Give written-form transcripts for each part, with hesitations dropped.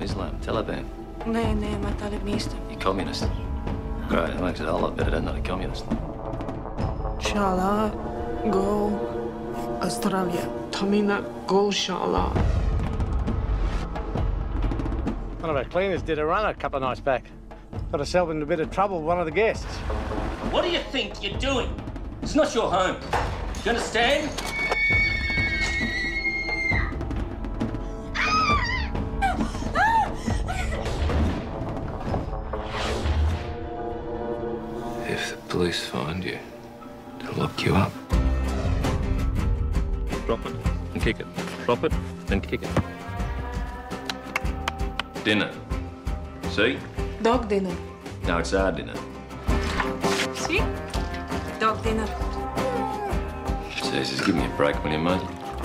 Islam, Taliban. Nee, maar Talibnista. You're communist. Great, that makes it a whole lot better than not a communist. Inshallah, go Australia. Tamina, go inshallah. One of our cleaners did a run a couple of nights back. Got herself in a bit of trouble with one of the guests. What do you think you're doing? It's not your home. Do you understand? If the police find you, they'll lock you up. Drop it and kick it. Drop it and kick it. Dinner. See? Dog dinner. No, it's our dinner. See? Dog dinner. Jesus, give me a break, will you, mate?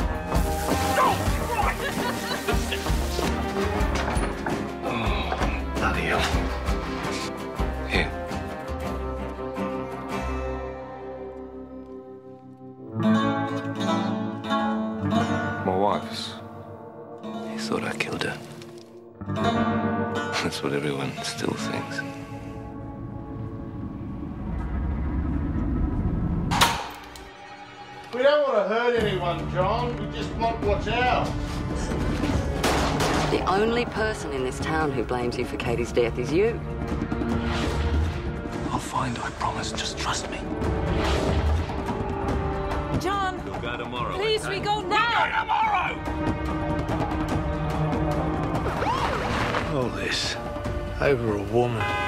Oh, bloody hell. Here. My wife's. He thought I killed her. That's what everyone still thinks. We don't want to hurt anyone, John. We just want what's ours. The only person in this town who blames you for Katie's death is you. I'll find her, I promise. Just trust me. John, We'll go tomorrow. please, okay? we go now. All this over a woman.